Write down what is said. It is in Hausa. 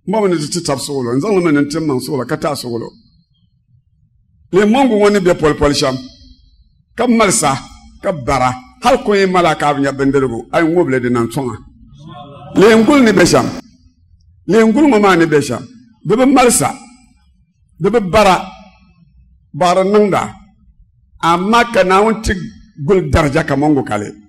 mo ni ti tab solo nzang lo men tim man solo kata solo le mongo woni be pol sham kam malsa ka bara hal ko e malaka nya bendergo ay ngoble de nan songa le ngul ni be sham le ngul mama ni be sham be malsa be bara nangda amma kana wonti gul darja ka mongo kale